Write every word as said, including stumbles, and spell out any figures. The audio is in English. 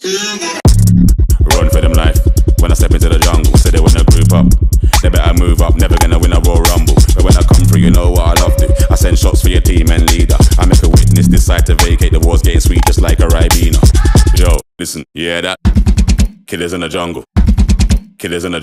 Run for them life. When I step into the jungle, say they wanna group up. They better move up, never gonna win a Royal Rumble. But when I come through, you know what I love to. I send shots for your team and leader. I make a witness decide to vacate. The war's getting sweet just like a Ribena. Yo, listen, yeah that. Killers in the jungle. Killers in the